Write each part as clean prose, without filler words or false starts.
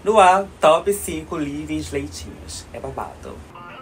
No ar, top 5 leave-ins leitinhos. É babado.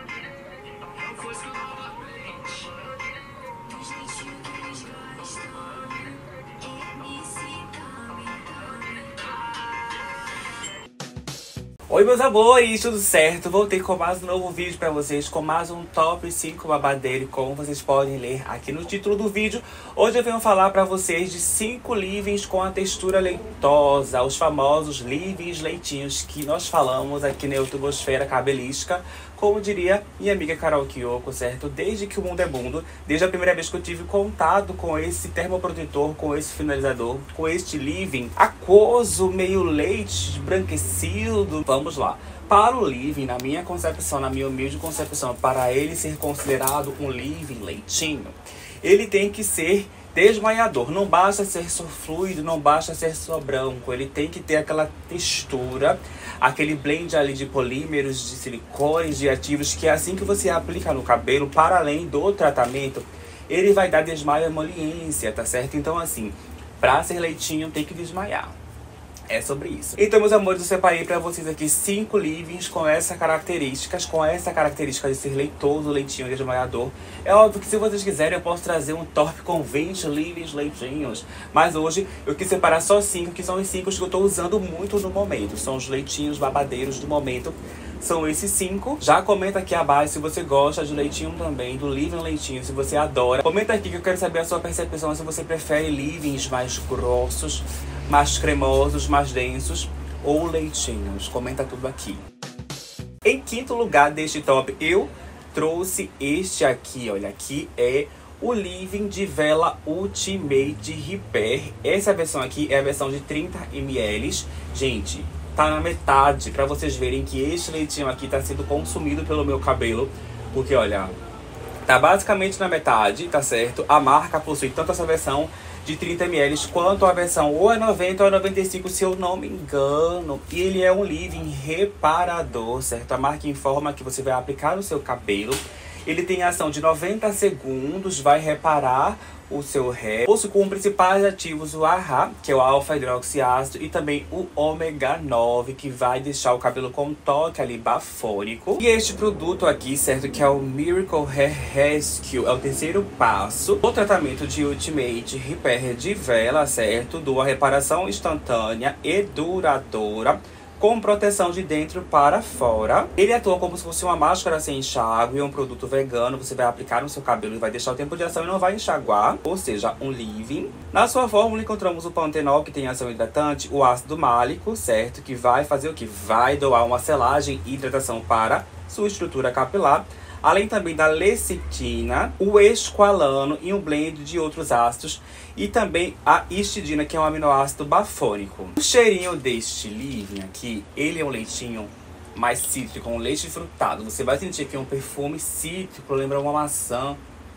Oi meus amores, tudo certo? Voltei com mais um novo vídeo pra vocês, com mais um top 5 babadeiro. E como vocês podem ler aqui no título do vídeo, hoje eu venho falar pra vocês de 5 leave-ins com a textura leitosa, os famosos leave-ins leitinhos que nós falamos aqui na Youtubosfera cabelística. Como diria minha amiga Carol Kiyoko, certo? Desde que o mundo é mundo, desde a primeira vez que eu tive contato com esse termoprotetor, com esse finalizador, com este leave-in aquoso, meio leite, embranquecido. Vamos lá. Para o leave-in, na minha concepção, na minha humilde concepção, para ele ser considerado um leave-in leitinho, ele tem que ser desmaiador. Não basta ser só fluido, não basta ser só branco. Ele tem que ter aquela textura, aquele blend ali de polímeros, de silicones, de ativos, que é assim que você aplica no cabelo, para além do tratamento, ele vai dar desmaio e emoliência, tá certo? Então assim, pra ser leitinho tem que desmaiar. É sobre isso. Então, meus amores, eu separei pra vocês aqui 5 leave-ins com essa característica de ser leitoso, leitinho, desmaiador. É óbvio que se vocês quiserem, eu posso trazer um top com 20 leave-ins leitinhos. Mas hoje eu quis separar só 5, que são os 5 que eu tô usando muito no momento. São os leitinhos babadeiros do momento. São esses 5. Já comenta aqui abaixo se você gosta de leitinho também, do leave-in leitinho, se você adora. Comenta aqui que eu quero saber a sua percepção, se você prefere leave-ins mais grossos, mais cremosos, mais densos ou leitinhos. Comenta tudo aqui. Em quinto lugar deste top, eu trouxe este aqui, olha, aqui é o leave-in de vela Ultimate Repair. Essa versão aqui é a versão de 30 ml. Gente, tá na metade, pra vocês verem que este leitinho aqui tá sendo consumido pelo meu cabelo. Porque, olha, tá basicamente na metade, tá certo? A marca possui tanto essa versão de 30 ml quanto a versão ou é 90 ou é 95, se eu não me engano. E ele é um leave-in reparador, certo? A marca informa que você vai aplicar no seu cabelo. Ele tem ação de 90 segundos, vai reparar o seu ré. Possui como principais ativos o AHA, que é o alfa-hidroxiácido, e também o ômega 9, que vai deixar o cabelo com um toque ali bafônico. E este produto aqui, certo, que é o Miracle Hair Rescue, é o terceiro passo do tratamento de Ultimate Repair de vela, certo? De uma reparação instantânea e duradoura, com proteção de dentro para fora. Ele atua como se fosse uma máscara sem enxágue, é um produto vegano, você vai aplicar no seu cabelo e vai deixar o tempo de ação e não vai enxaguar, ou seja, um leave-in. Na sua fórmula encontramos o pantenol, que tem ação hidratante, o ácido málico, certo, que vai fazer o que? Vai doar uma selagem e hidratação para sua estrutura capilar, além também da lecitina, o esqualano e um blend de outros ácidos, e também a histidina, que é um aminoácido bafônico. O cheirinho deste leave-in aqui, ele é um leitinho mais cítrico, um leite frutado. Você vai sentir que é um perfume cítrico, lembra uma maçã,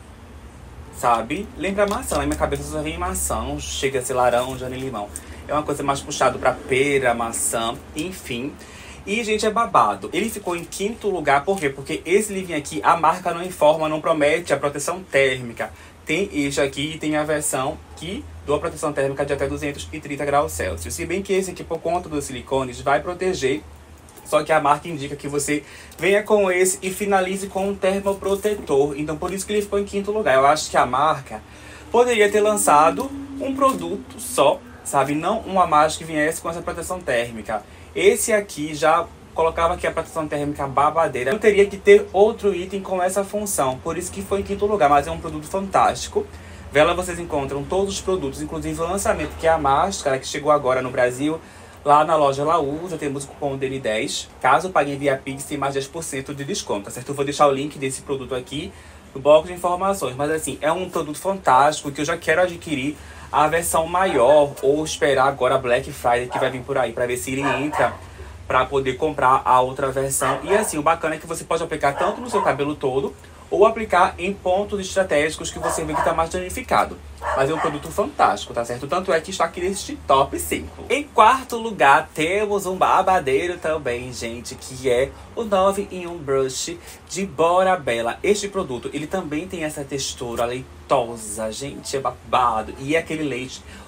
sabe? Lembra maçã, na minha cabeça só vem maçã, chega a ser laranja nem limão. É uma coisa mais puxada pra pera, maçã, enfim. E, gente, é babado. Ele ficou em quinto lugar, por quê? Porque esse leave-in aqui, a marca não informa, não promete a proteção térmica. Tem este aqui e tem a versão que dá proteção térmica de até 230 graus Celsius. Se bem que esse aqui, por conta dos silicones, vai proteger. Só que a marca indica que você venha com esse e finalize com um termoprotetor. Então, por isso que ele ficou em quinto lugar. Eu acho que a marca poderia ter lançado um produto só, sabe? Não uma máscara que viesse com essa proteção térmica. Esse aqui já colocava aqui a proteção térmica babadeira. Eu teria que ter outro item com essa função. Por isso que foi em quinto lugar. Mas é um produto fantástico. Vela vocês encontram todos os produtos, inclusive o lançamento, que é a máscara, que chegou agora no Brasil. Lá na loja Laú, já temos o cupom dele 10. Caso paguem via Pix, tem mais 10% de desconto, tá certo? Eu vou deixar o link desse produto aqui no bloco de informações. Mas assim, é um produto fantástico que eu já quero adquirir a versão maior, ou esperar agora a Black Friday que vai vir por aí, para ver se ele entra, para poder comprar a outra versão. E assim, o bacana é que você pode aplicar tanto no seu cabelo todo, ou aplicar em pontos estratégicos que você vê que está mais danificado. Mas é um produto fantástico, tá certo? Tanto é que está aqui neste top 5. Em quarto lugar, temos um babadeiro também, gente, que é o 9-in-1 Brush de Bora Bella. Este produto, ele também tem essa textura leitosa, gente, é babado. E é aquele leite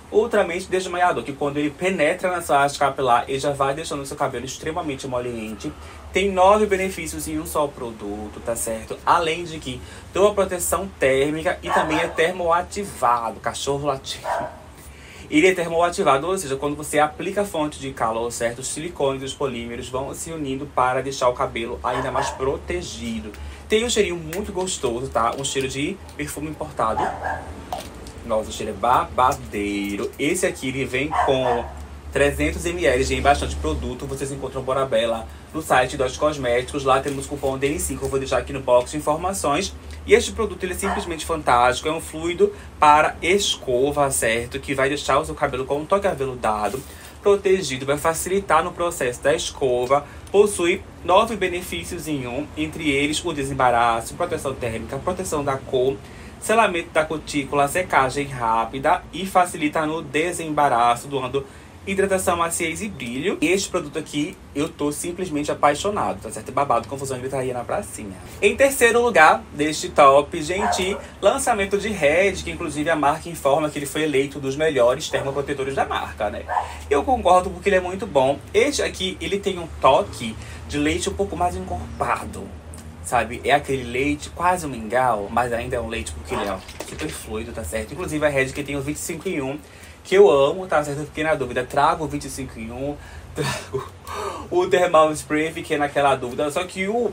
ultramente desmaiador, que quando ele penetra na sua haste capilar, ele já vai deixando o seu cabelo extremamente emoliente. Tem 9 benefícios em um só produto, tá certo? Além de que tem uma proteção térmica e também é termoativado, cachorro latindo. Ele é termoativado, ou seja, quando você aplica a fonte de calor, certo? Os silicones e os polímeros vão se unindo para deixar o cabelo ainda mais protegido. Tem um cheirinho muito gostoso, tá? Um cheiro de perfume importado. Nossa, o cheiro é babadeiro. Esse aqui, ele vem com 300 ml de bastante produto. Vocês encontram Borabella no site dos cosméticos. Lá temos o cupom DN5, eu vou deixar aqui no box de informações. E este produto, ele é simplesmente fantástico. É um fluido para escova, certo? Que vai deixar o seu cabelo com um toque aveludado, protegido, vai facilitar no processo da escova. Possui 9 benefícios em um, entre eles o desembaraço, proteção térmica, proteção da cor, selamento da cutícula, secagem rápida e facilita no desembaraço, doando hidratação, maciez e brilho. E este produto aqui, eu tô simplesmente apaixonado, tá certo? Babado, confusão e gritaria na pracinha. Em terceiro lugar deste top, gente, lançamento de Red, que inclusive a marca informa que ele foi eleito dos melhores termoprotetores da marca, né? Eu concordo porque ele é muito bom. Este aqui, ele tem um toque de leite um pouco mais encorpado, sabe? É aquele leite quase um mingau, mas ainda é um leite porque ele é super fluido, tá certo? Inclusive a Red que tem o 25 em 1, que eu amo, tá certo? Eu fiquei na dúvida, trago o 25 em 1, trago o Thermal Spray, fiquei naquela dúvida. Só que o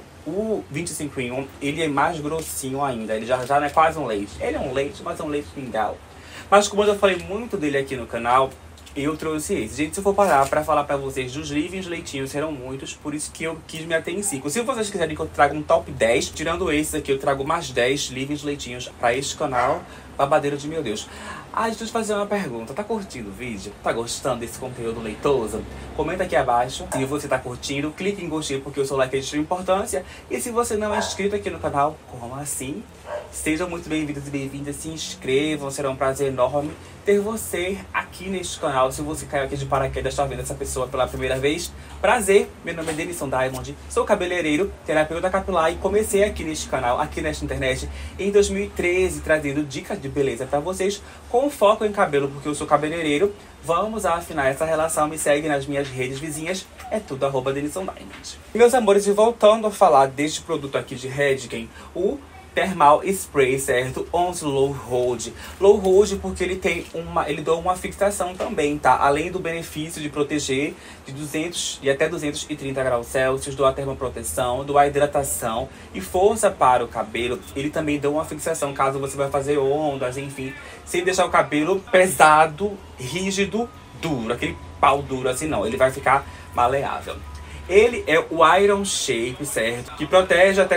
25 em 1, ele é mais grossinho ainda, ele já não é quase um leite. Ele é um leite, mas é um leite mingau. Mas como eu já falei muito dele aqui no canal, eu trouxe esse. Gente, se eu for parar pra falar pra vocês dos livros leitinhos, serão muitos, por isso que eu quis me ater em 5. Se vocês quiserem que eu traga um top 10, tirando esses aqui, eu trago mais 10 livros leitinhos pra este canal, babadeiro de meu Deus. Ah, deixa eu te fazer uma pergunta. Tá curtindo o vídeo? Tá gostando desse conteúdo leitoso? Comenta aqui abaixo. Se você tá curtindo, clique em gostei porque o seu like é de extrema importância. E se você não é inscrito aqui no canal, como assim? Sejam muito bem-vindos e bem-vindas, se inscrevam, será um prazer enorme ter você aqui neste canal. Se você caiu aqui de paraquedas, está vendo essa pessoa pela primeira vez, prazer, meu nome é Denison Diamond, sou cabeleireiro, terapeuta capilar e comecei aqui neste canal, aqui nesta internet, em 2013, trazendo dicas de beleza para vocês, com foco em cabelo, porque eu sou cabeleireiro. Vamos afinar essa relação, me segue nas minhas redes vizinhas, é tudo @Denison Diamond. Meus amores, e voltando a falar deste produto aqui de Redken, o Thermal Spray, certo? On Low Hold. Low Hold porque ele dá uma fixação também, tá? Além do benefício de proteger de 200 e até 230 graus Celsius, doa termoproteção, doa hidratação e força para o cabelo. Ele também dá uma fixação caso você vai fazer ondas, enfim, sem deixar o cabelo pesado, rígido, duro, aquele pau duro assim não, ele vai ficar maleável. Ele é o Iron Shape, certo? Que protege até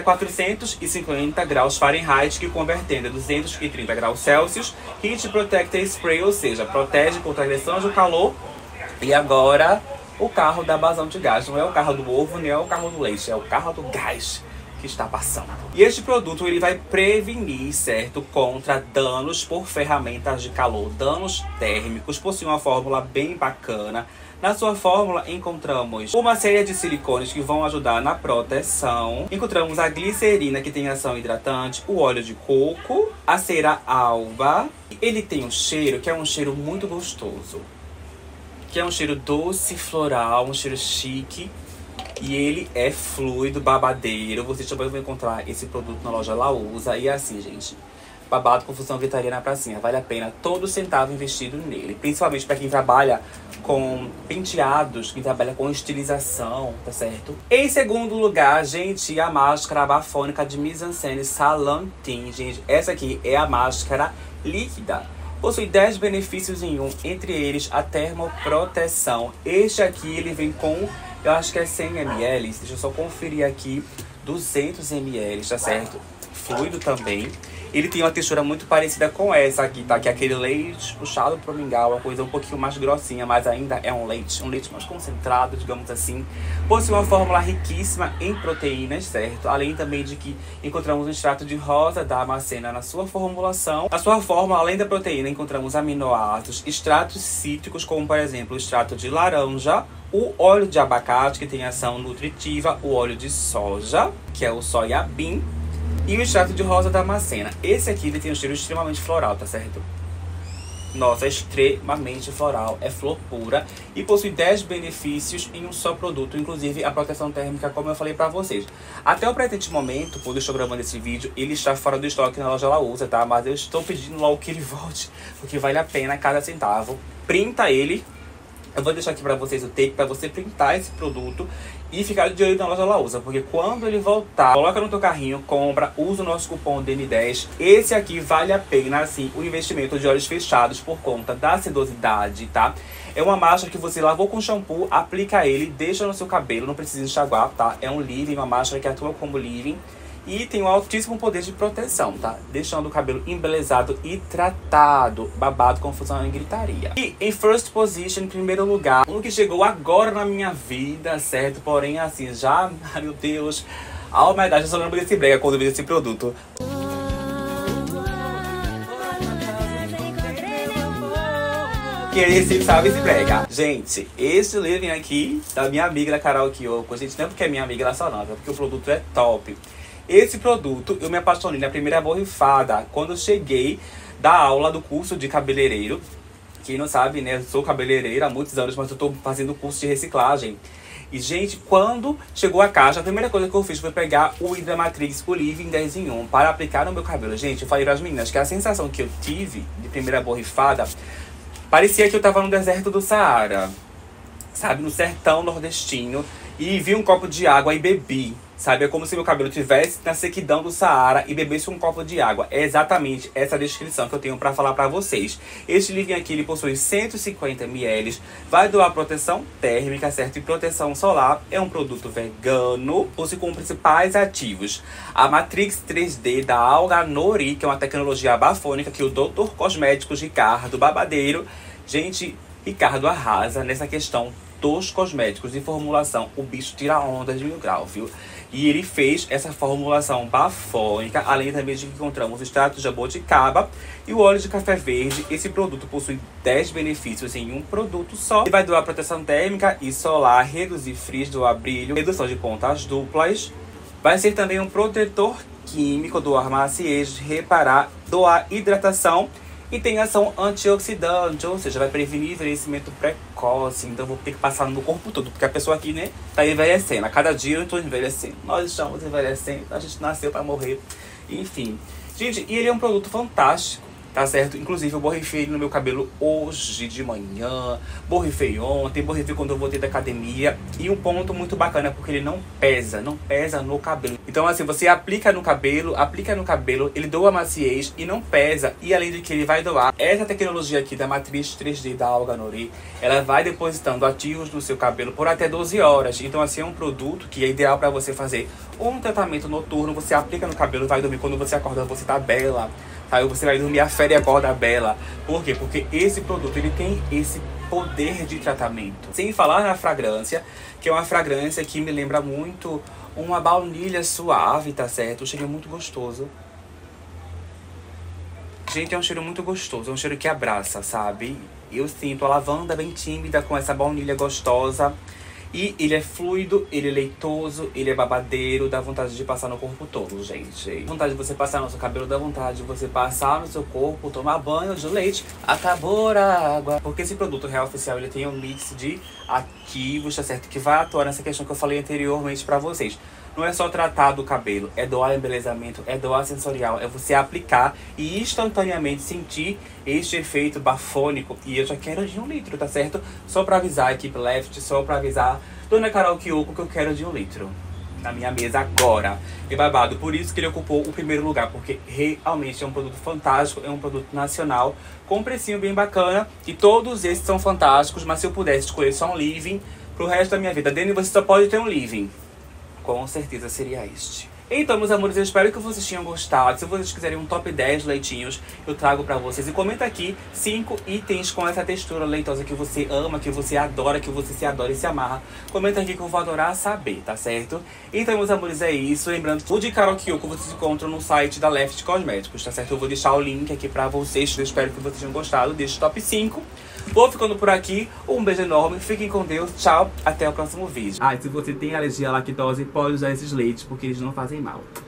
450 graus Fahrenheit, que convertendo a 230 graus Celsius. Heat Protector Spray, ou seja, protege contra agressões do calor. E agora, o carro da vazão de gás. Não é o carro do ovo, nem é o carro do leite, é o carro do gás que está passando. E este produto, ele vai prevenir, certo? Contra danos por ferramentas de calor, danos térmicos. Possui uma fórmula bem bacana. Na sua fórmula encontramos uma série de silicones que vão ajudar na proteção. Encontramos a glicerina, que tem ação hidratante, o óleo de coco, a cera alba. Ele tem um cheiro que é um cheiro muito gostoso, que é um cheiro doce, floral, um cheiro chique. E ele é fluido, babadeiro. Vocês também vão encontrar esse produto na loja Lausa. E é assim, gente, babado, confusão, gritaria na pracinha. Vale a pena todo centavo investido nele. Principalmente para quem trabalha com penteados, quem trabalha com estilização, tá certo? Em segundo lugar, gente, a máscara bafônica de Mise-en-Scène Salantin. Gente, essa aqui é a máscara líquida. Possui 10 benefícios em um, entre eles a termoproteção. Este aqui, ele vem com, eu acho que é 100 ml, deixa eu só conferir aqui, 200 ml, tá certo? Fluido também. Ele tem uma textura muito parecida com essa aqui, tá? Que é aquele leite puxado pro mingau, uma coisa um pouquinho mais grossinha, mas ainda é um leite mais concentrado, digamos assim. Possui uma fórmula riquíssima em proteínas, certo? Além também de que encontramos um extrato de rosa da macena na sua formulação. Na sua fórmula, além da proteína, encontramos aminoácidos, extratos cítricos, como por exemplo o extrato de laranja, o óleo de abacate, que tem ação nutritiva, o óleo de soja, que é o soya bean, e o extrato de rosa da macena. Esse aqui, ele tem um cheiro extremamente floral, tá certo? Nossa, é extremamente floral, é flor pura e possui 10 benefícios em um só produto, inclusive a proteção térmica, como eu falei pra vocês. Até o presente momento, quando eu estou gravando esse vídeo, ele está fora do estoque na loja Lausa, tá? Mas eu estou pedindo logo que ele volte, porque vale a pena cada centavo. Printa ele. Eu vou deixar aqui pra vocês o take pra você printar esse produto e ficar de olho na loja Lausa, porque quando ele voltar, coloca no teu carrinho, compra, usa o nosso cupom DN10. Esse aqui vale a pena, assim, o investimento de olhos fechados por conta da sedosidade, tá? É uma máscara que você lavou com shampoo, aplica ele, deixa no seu cabelo, não precisa enxaguar, tá? É um leave-in, uma máscara que atua como leave-in. E tem um altíssimo poder de proteção, tá? Deixando o cabelo embelezado e tratado. Babado, confusão e gritaria. E em first position, em primeiro lugar, um que chegou agora na minha vida, certo? Porém, assim, já... Ai, meu Deus. Oh my God, eu só lembro desse brega quando eu vi esse produto. Quem sabe esse brega. Gente, esse leave-in aqui da minha amiga da Carol Kyoko. Gente, não é porque é minha amiga, ela só não, é porque o produto é top. Esse produto eu me apaixonei na primeira borrifada, quando eu cheguei da aula do curso de cabeleireiro. Quem não sabe, né, eu sou cabeleireira há muitos anos, mas eu tô fazendo curso de reciclagem. E, gente, quando chegou a caixa, a primeira coisa que eu fiz foi pegar o Hydra Matrix, o leave-in 10 em 1 para aplicar no meu cabelo. Gente, eu falei para as meninas que a sensação que eu tive de primeira borrifada parecia que eu tava no deserto do Saara, sabe, no sertão nordestino, e vi um copo de água e bebi. Sabe, é como se meu cabelo estivesse na sequidão do Saara e bebesse um copo de água. É exatamente essa descrição que eu tenho pra falar pra vocês. Este leave-in aqui, ele possui 150 ml, vai doar proteção térmica, certo? E proteção solar. É um produto vegano, possui como principais ativos a Matrix 3D da Alga Nori, que é uma tecnologia bafônica que o Dr. Cosméticos Ricardo Babadeiro, gente, Ricardo arrasa nessa questão dos cosméticos de formulação. O bicho tira onda de 1000 graus, viu? E ele fez essa formulação bafônica, além também de que encontramos o extrato de jabuticaba e o óleo de café verde. Esse produto possui 10 benefícios em um produto só. Ele vai doar proteção térmica e solar, reduzir frizz, doar brilho, redução de pontas duplas. Vai ser também um protetor químico, doar maciez, reparar, doar hidratação. E tem ação antioxidante, ou seja, vai prevenir envelhecimento precoce. Então eu vou ter que passar no meu corpo todo, porque a pessoa aqui, né, tá envelhecendo. A cada dia eu tô envelhecendo. Nós estamos envelhecendo, a gente nasceu pra morrer. Enfim. Gente, e ele é um produto fantástico, tá certo? Inclusive eu borrifei ele no meu cabelo hoje de manhã, borrifei ontem, borrifei quando eu voltei da academia. E um ponto muito bacana é porque ele não pesa no cabelo. Então assim, você aplica no cabelo, ele doa maciez e não pesa. E além de que ele vai doar, essa tecnologia aqui da Matrix 3D da Alga Nori, ela vai depositando ativos no seu cabelo por até 12 horas. Então assim, é um produto que é ideal pra você fazer um tratamento noturno. Você aplica no cabelo, vai dormir, quando você acorda você tá bela. Aí você vai dormir a fé e acorda bela. Por quê? Porque esse produto, ele tem esse poder de tratamento. Sem falar na fragrância, que é uma fragrância que me lembra muito uma baunilha suave, tá certo? O cheiro é muito gostoso. Gente, é um cheiro muito gostoso, é um cheiro que abraça, sabe? Eu sinto a lavanda bem tímida com essa baunilha gostosa. E ele é fluido, ele é leitoso, ele é babadeiro, dá vontade de passar no corpo todo, gente. Dá vontade de você passar no seu cabelo, dá vontade de você passar no seu corpo, tomar banho de leite. Acabou a água. Porque esse produto real oficial, ele tem um mix de ativos, tá certo? Que vai atuar nessa questão que eu falei anteriormente pra vocês. Não é só tratar do cabelo, é doar embelezamento, é doar sensorial, é você aplicar e instantaneamente sentir este efeito bafônico. E eu já quero de 1 litro, tá certo? Só pra avisar a equipe Left, só pra avisar Dona Carol Kyoko que eu quero de 1 litro na minha mesa agora. E babado, por isso que ele ocupou o primeiro lugar, porque realmente é um produto fantástico, é um produto nacional, com um precinho bem bacana. E todos esses são fantásticos, mas se eu pudesse escolher só um leave-in pro resto da minha vida, Dani, você só pode ter um leave-in. Com certeza seria este. Então, meus amores, eu espero que vocês tenham gostado. Se vocês quiserem um top 10 leitinhos, eu trago pra vocês. E comenta aqui 5 itens com essa textura leitosa que você ama, que você adora, que você se adora e se amarra. Comenta aqui que eu vou adorar saber, tá certo? Então, meus amores, é isso. Lembrando que o de Carol Kyoko vocês encontram no site da Left Cosméticos, tá certo? Eu vou deixar o link aqui pra vocês. Eu espero que vocês tenham gostado deste top 5. Vou ficando por aqui, um beijo enorme, fiquem com Deus, tchau, até o próximo vídeo. Ah, e se você tem alergia à lactose, pode usar esses leites, porque eles não fazem mal.